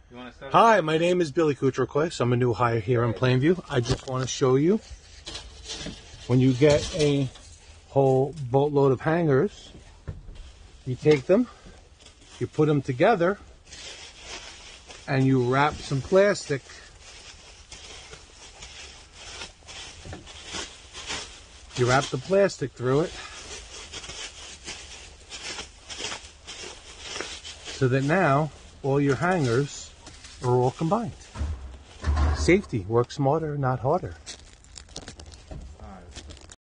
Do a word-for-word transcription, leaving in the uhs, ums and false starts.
You want to start? Hi, my name is Billy Kutrikos. I'm a new hire here in Plainview. I just want to show you when you get a whole boatload of hangers, you take them, you put them together, and you wrap some plastic you wrap the plastic through it so that now all your hangers are all combined. Safety, work smarter, not harder.